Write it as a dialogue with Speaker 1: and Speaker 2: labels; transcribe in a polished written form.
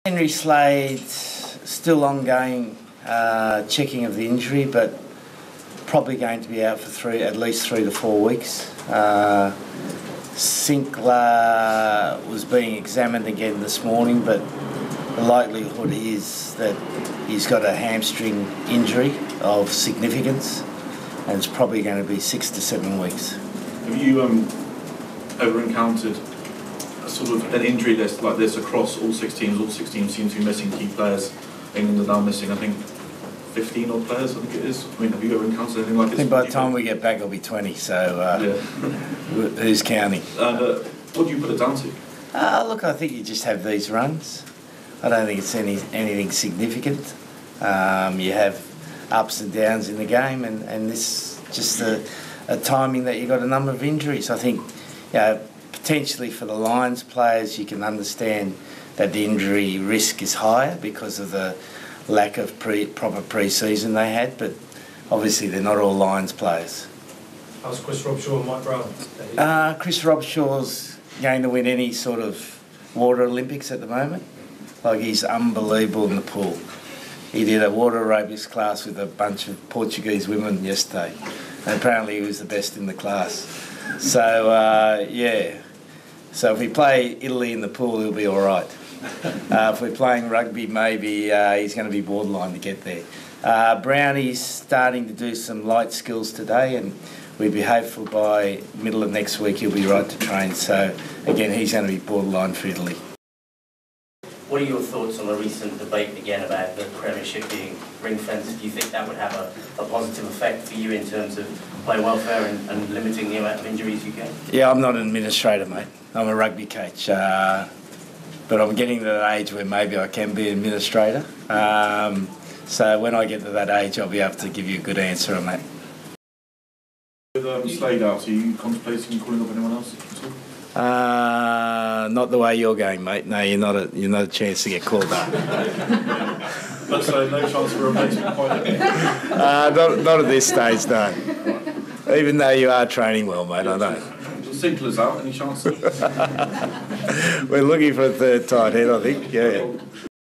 Speaker 1: Henry Slade, still ongoing checking of the injury, but probably going to be out for at least 3 to 4 weeks. Sinclair was being examined again this morning, but the likelihood is that he's got a hamstring injury of significance, and it's probably going to be 6 to 7 weeks.
Speaker 2: Have you ever encountered a sort of an injury list like this across all 6 teams? All 6 teams seem to be missing key players. England are now missing, I think, 15 odd players, I think it is. I mean, have you ever encountered anything like this?
Speaker 1: I think by the time we get back, it'll be 20, so who's counting?
Speaker 2: What do you put it down to?
Speaker 1: Look, I think you just have these runs. I don't think it's anything significant. You have ups and downs in the game, and this just a timing that you got a number of injuries. I think, potentially for the Lions players, you can understand that the injury risk is higher because of the lack of proper pre-season they had, but obviously they're not all Lions players.
Speaker 3: How's Chris Robshaw and Mike Brown?
Speaker 1: Chris Robshaw's going to win any sort of water Olympics at the moment. Like, he's unbelievable in the pool. He did a water aerobics class with a bunch of Portuguese women yesterday, and apparently he was the best in the class. So, So if we play Italy in the pool, he'll be all right. If we're playing rugby, maybe he's going to be borderline to get there. Brownie's starting to do some light skills today, and we'd be hopeful by middle of next week he'll be right to train. So, again, he's going to be borderline for Italy.
Speaker 4: What are your thoughts on the recent debate again about the Premiership being ring-fenced? Do you think that would have a positive effect for you in terms of player welfare and limiting the amount of injuries you get? Yeah,
Speaker 1: I'm not an administrator, mate. I'm a rugby coach. But I'm getting to that age where maybe I can be an administrator. So when I get to that age, I'll be able to give you a good answer on that.
Speaker 2: With Slade out, are you contemplating calling up anyone else?
Speaker 1: Not the way you're going, mate. No, you're not a chance to get called up.
Speaker 2: But so no chance for a replacement point?
Speaker 1: Not at this stage, no. Even though you are training well, mate, I know.
Speaker 2: Sinclair's out, any chance?
Speaker 1: We're looking for a third tight head, I think, yeah.